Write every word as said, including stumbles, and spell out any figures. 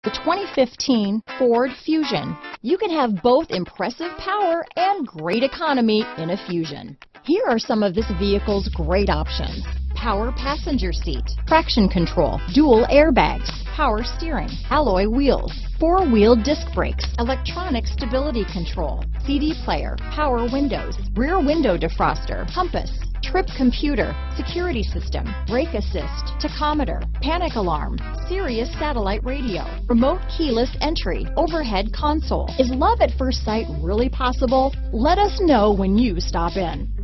The twenty fifteen Ford Fusion. You can have both impressive power and great economy in a Fusion. Here are some of this vehicle's great options: power passenger seat, traction control, dual airbags, power steering, alloy wheels, four-wheel disc brakes, electronic stability control, C D player, power windows, rear window defroster, compass, trip computer, security system, brake assist, tachometer, panic alarm, Sirius satellite radio, remote keyless entry, overhead console. Is love at first sight really possible? Let us know when you stop in.